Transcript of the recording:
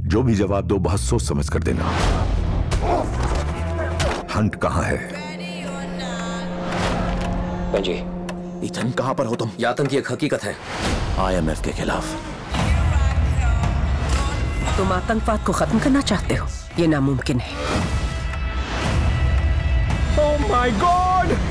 जो भी जवाब दो बहुत सोच समझ कर देना। हंट कहाँ है? जी, इथन कहां पर हो तुम? ये आतंकी एक हकीकत है। IMF के खिलाफ। तुम आतंकवाद को खत्म करना चाहते हो? ये नामुमकिन है। Oh my God!